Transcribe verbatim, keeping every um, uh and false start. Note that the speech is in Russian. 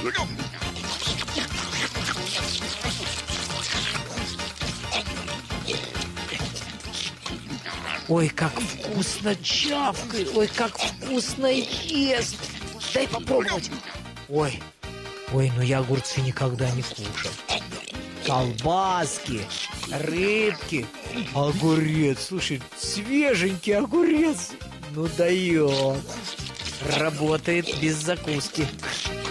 Ой, как вкусно чавкает, ой, как вкусно ест. Дай попробовать. Ой, ой, ну я огурцы никогда не кушал. Колбаски, рыбки, огурец, слушай, свеженький огурец. Ну дает. Работает без закуски.